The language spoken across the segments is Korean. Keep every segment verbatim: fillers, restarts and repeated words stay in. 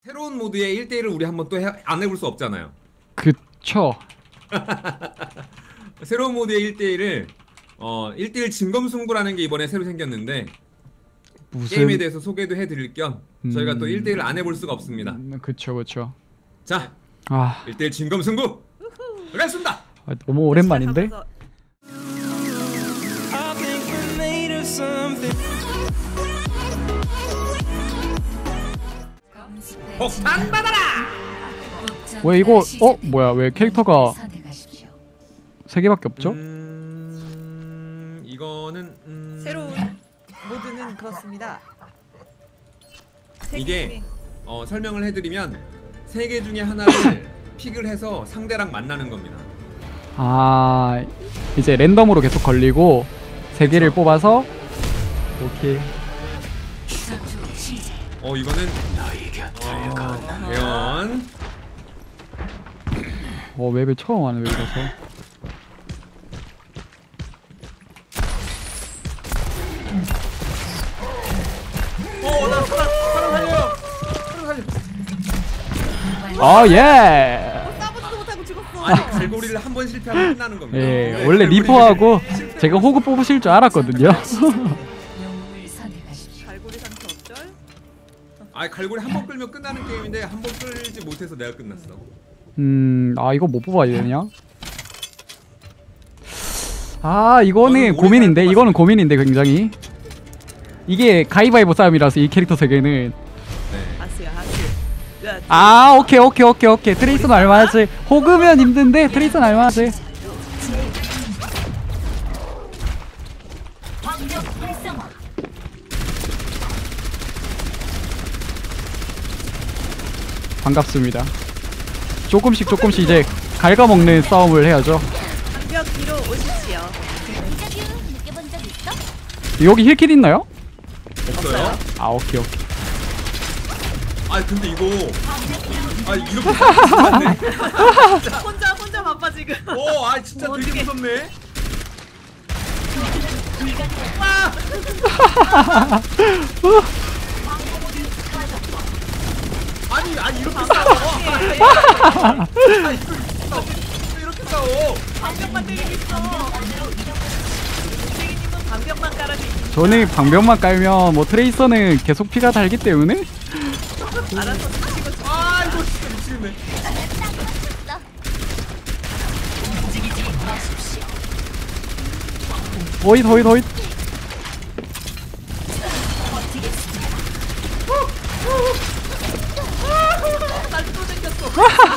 새로운 모드의 일 대 일을 우리 한번 또 안 해볼 수 없잖아요. 그쵸. 새로운 모드의 일 대 일을 어 일 대 일 진검승부라는 게 이번에 새로 생겼는데 무슨 게임에 대해서 소개도 해드릴 겸 저희가 음... 또 일 대 일을 안 해볼 수가 없습니다. 음, 그쵸 그쵸. 자, 아, 일 대 일 진검승부 가겠습니다. 아, 너무 오랜만인데? 폭탄 받아라! 왜 이거 어? 뭐야 왜 캐릭터가 세 개밖에 없죠? 음... 이거는 음... 새로운 모드는 그렇습니다. 이게 어, 설명을 해드리면 세 개 중에 하나를 픽을 해서 상대랑 만나는 겁니다. 아, 이제 랜덤으로 계속 걸리고 세 개를 그쵸. 뽑아서 오케이. 어 이거는 어, 대원 어 맵을 처음 하는 맵이라서. 어나 사람 사람 살려요. 사람 살려. 아 예. 싸보지도 못하고 죽었어. 아니 갈고리를 한 번 실패하면 끝나는 겁니다. 예, 네, 원래 갈고리 리퍼하고 실패- 제가 호그 뽑으실 줄 알았거든요. 갈고리 상태 어쩔? 아니 갈고리 한 번 끌면 끝나는 게임인데 한 번 끌지 못해서 내가 끝났어. 음, 아 이거 못 뽑아야 되냐? 아 이거는 저는 고민인데, 오래 이거는 고민인데 굉장히. 이게 가위바위보 싸움이라서 이 캐릭터 세 개는. 네. 아스야 아스. 야, 아 오케이 오케이 오케이 오케이. 트레이서는 알만하지. 호그면 힘든데 트레이서는 알만하지. 반갑습니다. 조금씩 조금씩 이제 갉아먹는 싸움을 해야죠. 장벽 뒤로 오십시오. 느껴본 적 있어? 여기 힐킬 있나요? 없어요? 아 오케이 오케이. 아 근데 이거 아 이렇게 맞네. 혼자 혼자 바빠 지금. 오아 진짜 뭐 되게 어떡해. 무섭네. 아니 아니 이렇게 싸워. 아 이렇게 싸워. 왜 이렇게 싸워? 방벽만 때리고 있어. 선생님은 방벽만 깔아주고 저는 방벽만 깔면 뭐 트레이서는 계속 피가 달기 때문에. 알아서 치고 쳐. 아 이거 진짜 미치겠네. 호잇 호잇 호잇. 날또 생겼어.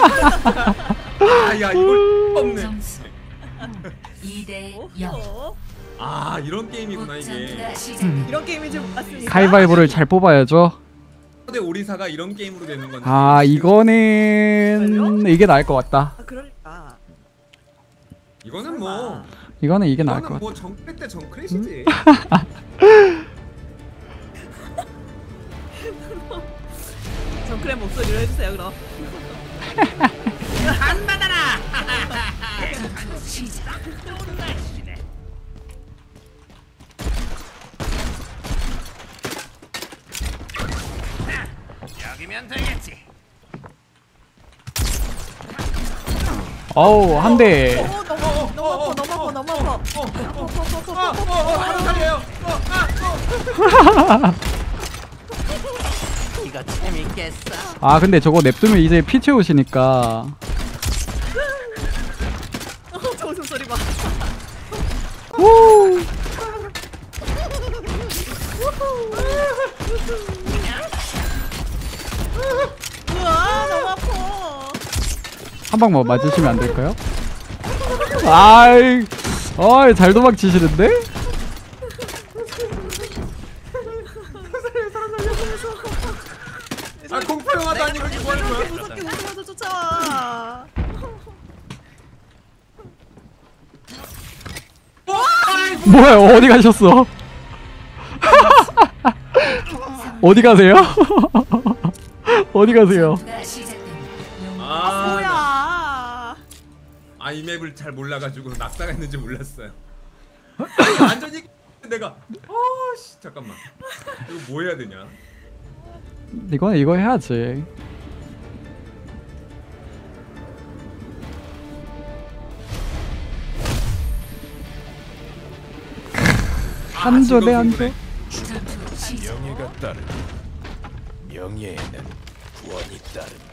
아야 이걸 없네. 이 대 영. 어? 아 이런 게임이구나 이게. 이런 게임인지 몰랐습니다. 가위바위보를 잘 뽑아야죠. 근데 오리사가 이런 게임으로 되는 건데. 아 이거는 이게 나을 것 같다. 아 그러니까. 이거는 뭐 이거는 이게 나을 것 이거는 같다. 뭐 정크레 때 정크레시지. 정크랩 목소리로 해주세요 그럼. 안 받아라. 여기면 되겠지. 어우 한 대. 오 너무 너무 아파 너무 아파 너무 아파. 어어어어 살려요. 이거 재밌겠어. 아 근데 저거 냅두면 이제 피 채우시니까. 어, 저 웃음소리 봐. 후. 우와 너무 아파. 한 방만 맞으시면 안 될까요? 아이, 아이 잘 도망치시는데? 아 공포 영화도 아니고 이게 뭐 하는 거야? 무섭게 웃으면서 쫓아와. 뭐야 어디 가셨어? 어디 가세요? 어디 가세요? 아, 뭐야? 아 이 맵을 잘 몰라가지고 낙사가 있는지 몰랐어요. 아니, 완전히 내가 어씨 잠깐만 이거 뭐 해야 되냐? 이거는 이거 해야지. 한조 대 한조. 즐거운 전투 시작. 명예가 따른다. 명예에는 구원이 따른다.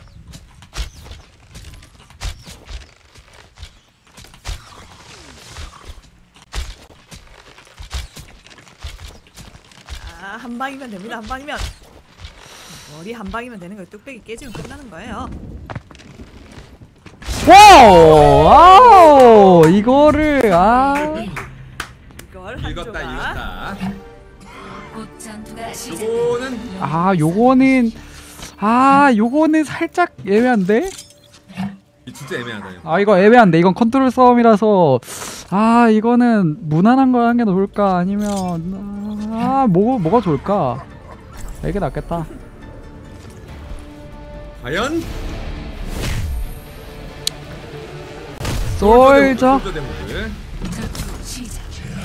아, 한 방이면 됩니다. 한 방이면. 머리 한 방이면 되는 거예요. 뚝배기 깨지면 끝나는 거예요. 와우! 아우! 이거를 아. 이걸 익었다 한조가 익었다. 곧 전투가 시작. 요거는 아, 요거는 아, 요거는 살짝 애매한데? 이 진짜 애매하다 이거. 아, 이거 애매한데. 이건 컨트롤 싸움이라서 아, 이거는 무난한 걸 하는 게 좋을까? 아니면 아, 뭐 뭐가 좋을까? 이게 낫겠다. 과연 솔저. 솔저 대목을. 전투 시작.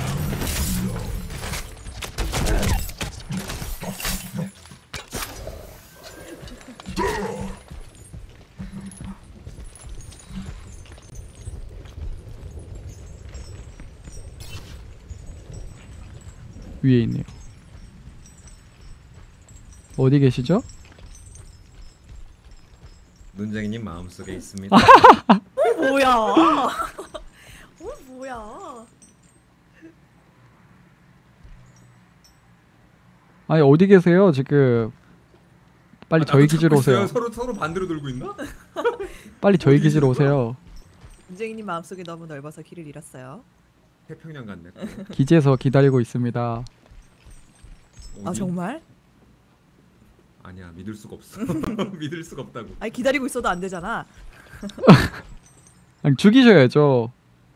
위에 있네요. 어디 계시죠? 눈쟁이님 마음속에 있습니다. 뭐야? 어 뭐야? 아니, 어디 계세요? 지금 빨리 아, 저희 나도 기지로 찾고 있어요. 오세요. 서로 서로 반대로 돌고 있나? 빨리 저희 어디 기지로 있는 거야? 오세요. 문쟁이님 마음속이 너무 넓어서 길을 잃었어요. 태평양 갔네. 기지에서 기다리고 있습니다. 아 어디? 정말? 아니야 믿을 수가 없어. 믿을 수가 없다고. 아니 기다리고 있어도 안 되잖아. 아니, 죽이셔야죠.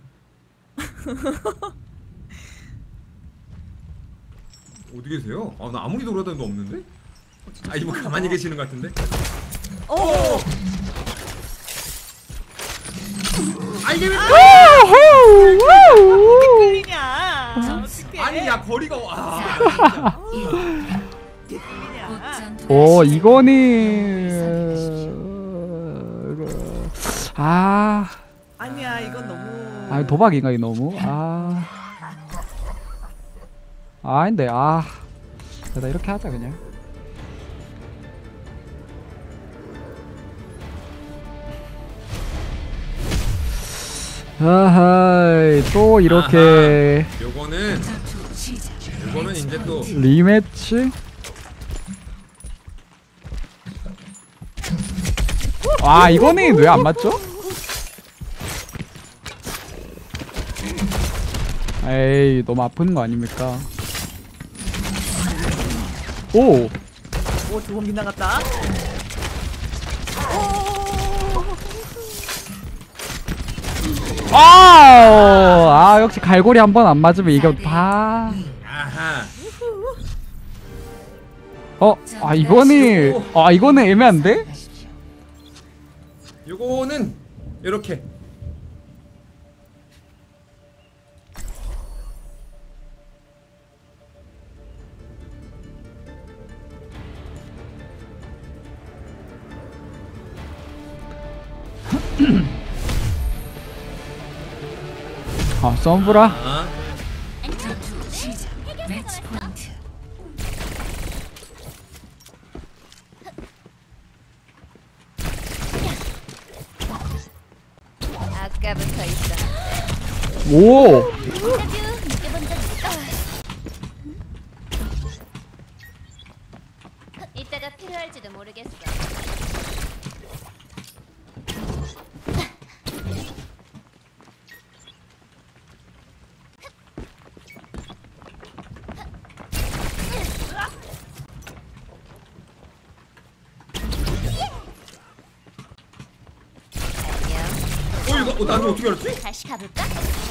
어디 계세요? 아 나 아무리 돌아다녀도 없는데? 아 이분 가만히 계시는 것 같은데? 어. 아 이게 왜? 끌리냐? 어떡해? 아니 야 거리가 아 진짜. 곧 끌리냐? 전투가 오, 시작. 이거는 아, 아니야 이건 너무. 아 도박인가 이 너무 아, 아 근데 아, 나 이렇게 하자 그냥. 아하이, 또 이렇게 아하, 요거는 전투 시작. 요거는 이제 또 리매치? 아, 이거는 왜 안 맞죠? 에이, 너무 아픈 거 아닙니까? 오! 오 두 번 빗나갔다. 아! 아, 역시 갈고리 한 번 안 맞으면 이거 다. 아하 어? 아, 이거는 아, 이거는 애매한데? 요거는 요렇게 아, 썸브라? 아 전투 시작. 매치 포인트. 아까부터 있었는데. 오! 인터뷰 느껴본 적 있어? 이따가 필요할지도 모르겠어. 안녕. 어 이거 어, 나한테 어떻게 알았지? 다시 가볼까?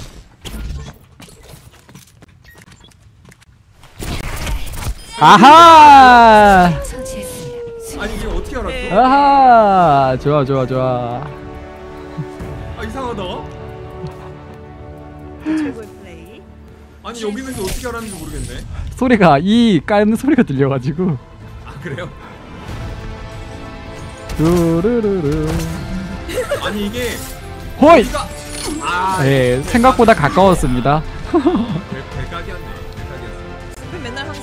아하! 처치했습니다. 아니 이게 어떻게 알았어? 네. 아하! 좋아, 좋아, 좋아. 아 이상하다. 최고의 플레이. 아니 여기 있는데 어떻게 알았는지 모르겠네. 소리가, 이 까는 소리가 들려가지고. 아 그래요? 두루루루. 아니 이게 호이! 우리가 아 네, 생각보다 가까웠습니다. 배, 배각이었네. 배각이었네.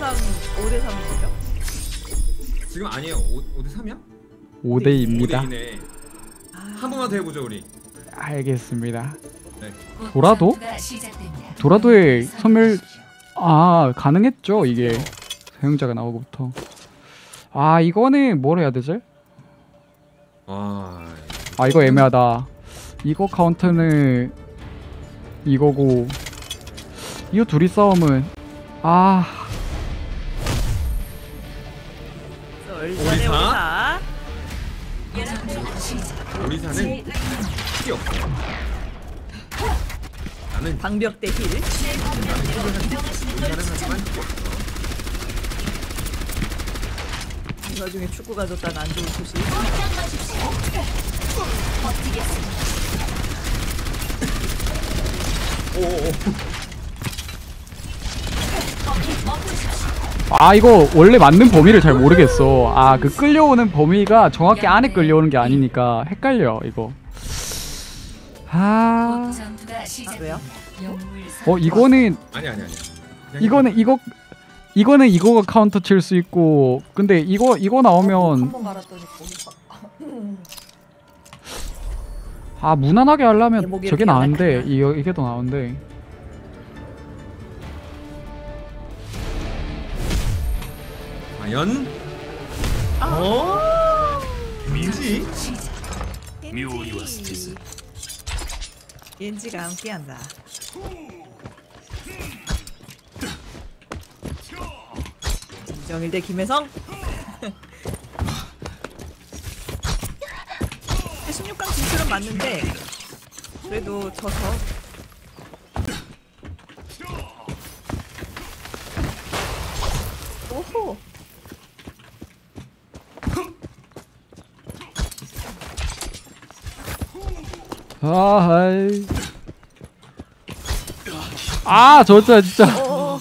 항상 오 대 삼인 거죠? 지금 아니에요. 오 대 삼이야? 오 대 이입니다. 오 대 이네. 한 번만 더 해보죠 우리. 알겠습니다. 네. 곧 도라도? 전투가 시작됩니다. 도라도의 소멸 아 가능했죠 이게 사용자가 나오고부터. 아 이거는 뭘 해야 되지? 아, 아 이거 애매하다. 이거 카운터는 이거고 이 둘이 싸움은 아 얼전의 오리사? 오리사. 전투 시작. 오리사는 피 없어. 나는 방벽 대 힐. 오리사는 하지만 피 없어. 이 와중에 축구가 졌다는 안 좋은 소식. 오오오. 아 이거 원래 맞는 범위를 잘 모르겠어. 아 그 끌려오는 범위가 정확히 안에 끌려오는 게 아니니까 헷갈려 이거. 아, 곧 전투가 아, 시작됩니다. 왜요? 영웅을 어 이거는 아니 아니 아니. 그냥 이거는 이거 이거는 이거가 카운터 칠 수 있고 근데 이거 이거 나오면 한번 말았더니 거기서. 아 무난하게 하려면 제목이 저게 이렇게 나은데 연락하나? 이거 이게 더 나은데. 과연? 아. 어? 민지? 시작. 겐지. 겐지가 함께한다. 김정일 대 김혜성. 십육 강 진출은 맞는데 그래도 져서. 오호. 아, 아이. 아, 저자 진짜. 오.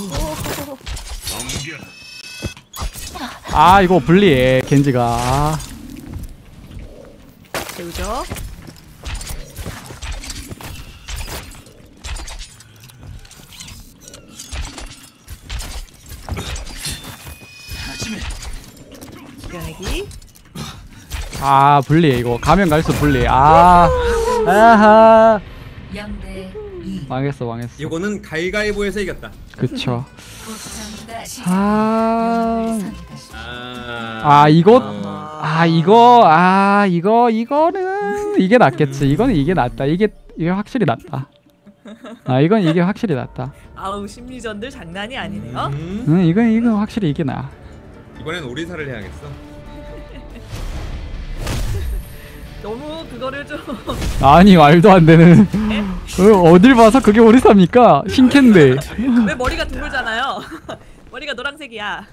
아, 이거 불리해. 겐지가. 아. 배우죠. 이겨내기. 아, 불리해. 이거 가면 갈수록 불리해. 아. 아하. 영 대 이. 망했어, 망했어. 이거는 가위가위보에서 이겼다. 그쵸. 곧 전투가 시작. 아. 영웅을 선택하십시오. 아, 아, 이거 어. 아, 이거 아, 이거 이거는 이게 낫겠지. 이거는 이게 낫다. 이게 이게 확실히 낫다. 아, 이건 이게 확실히 낫다. 아우 심리전들 장난이 아니네요. 음, 응, 이건 이건 확실히 이게 나. 이번엔 오리사를 해야겠어. 너무 그거를 좀 아니 말도 안 되는. 어, 어딜 봐서 그게 오리사입니까? 신캔데. 왜 머리가 둥글잖아요. 머리가 노란색이야.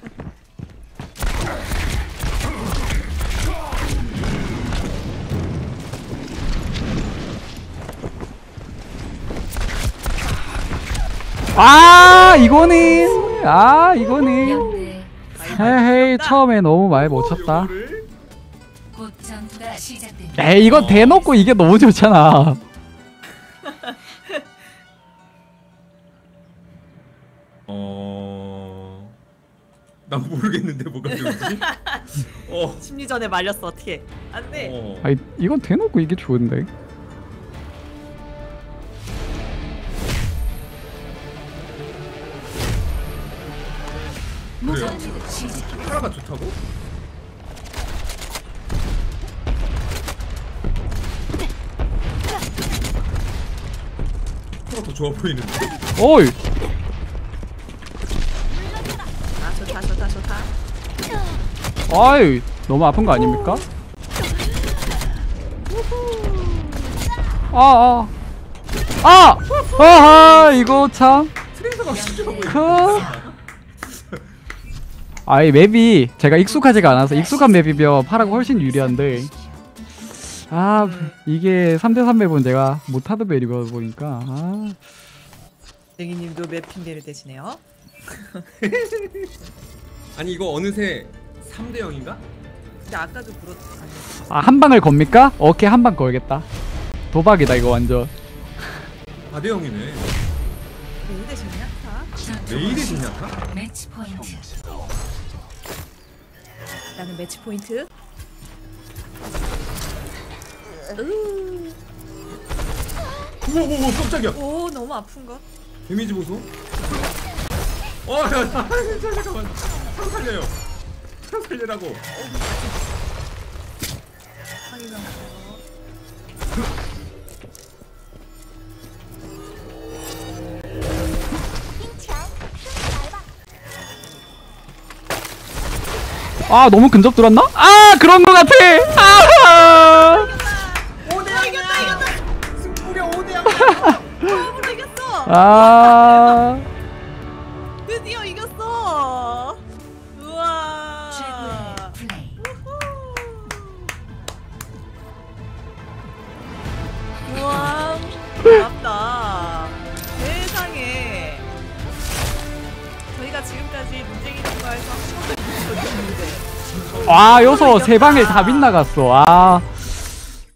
아 이거는 아 이거는 영 대 헤헤이 처음에 너무 많이 못 쳤다. 이거를? 곧 전투가 시작됩니다. 에이 이거 대놓고 이게 너무 좋잖아. 어, 난 모르겠는데 뭐가 좋은지. 어, 심리전에 말렸어 어떻게? 안돼. 어. 아니 이건 대놓고 이게 좋은데. 그래요? 전투 시작. 파라가 좋다고? 파라가 더 좋아 보이는데? 어이 아 좋다 좋다 좋다. 아이 너무 아픈 거 아닙니까? 아아 아! 아하 이거 참 트레이서가 진짜 좋아 보이는데? 크. 아이 맵이 제가 익숙하지가 않아서 익숙한 맵이면 파라가 훨씬 유리한데 아 이게 삼 대 삼 맵은 제가 못하던 맵이고 보니까 아 댕이님도 맵 핑계를 대시네요. 아니 이거 어느새 삼 대 영인가? 근데 아까도 그렇 아니 아, 한 방을 겁니까? 오케이 한 방 걸겠다. 도박이다 이거 완전. 사 대 영이네. 이 대 재미없다. 메일이 되냐까? 매치 포인트. 나는 매치 포인트. 으. 우와 우와 우와 깜짝이야. 오 너무 아픈 것. 데미지 보소. 어, 야, 야, 잠깐만. 상 살려요. 상 살리라고. 상이면 아 너무 근접 들었나? 아 그런 거 같아. 아 오 대 이겼다 이겼다. 승부가 오 대 영. 처음으로 이겼어. 아 드디어 이겼어. 우와. 최고의 플레이. 우와. 고맙다. 세상에. 저희가 지금까지 문쟁이 통과해서 한 번도 이기지 못했는데. 와, 여기서 세 방에 다 빗나갔어. 아